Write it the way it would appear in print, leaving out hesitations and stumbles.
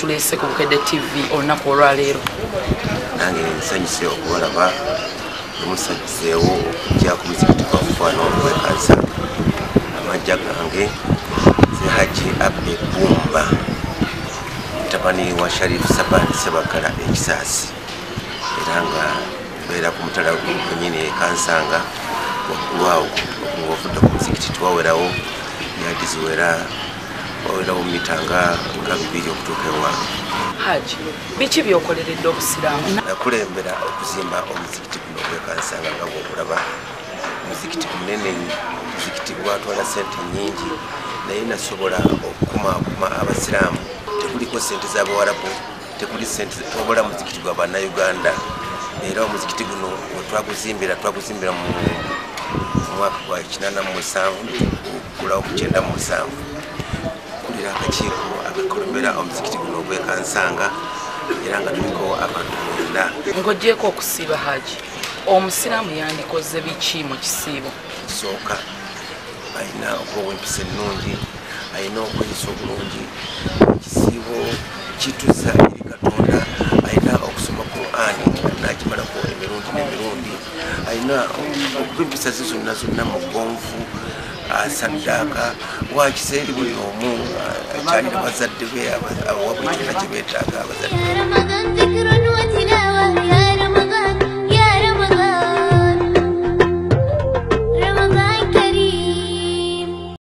tulese ku Bukedde TV olunaku olwaleero? Nange nsanyuse okubalaba musazeewo okujja ku muzigiti gwaffe wano ogw'ekansa. Amajja gange ze Hajji Bumba mutabani wa Sharifu Sabani Sebagala ekisaasi, era nga mbeera ku mutala gwennyini Kasanga waggulu awo ng'ovudde ku muzigiti twawerawo yadi ziwera wawerawo mita nga 200 okutuuka ewange. Hajji, biki byokoleredde obusiraamu? Nakulembera okuzimba omuzigiti guno ogw'eKasanga nga bw'okulaba. Omuzigiti munene, omuzigiti gwatwala sente nnyingi, naye nasobola okukumaakuma abasiraamu. Tekuliko sente z'Abawarabu, tekuli sente wabula muzigiti gwa bannayuganda. Era omuzigiti guno twaguzimbira mu mwaka gwa 87 okugulawo mu 97. Kulira akakiiko akakulembera omuzigiti guno ogw'eKasanga, era nga tuliko abantu 9. Ng'oggyeko okusiiba Hajji, omusiraamu yandikoze biki mu kisiibo? Kisooka alina okuba ow'empisa ennungi, alina okweyisa obulungi. Ekisiibo kituza eri Katonda, alina okusoma Qur'ani n'agimalako emirundi n'emirundi, alina okuba empisa ze zonna mu gonvu, asaddaaka wakisa eri buli omu akyalira bazadde be awabwe kyonna kye beetaaga abazadde.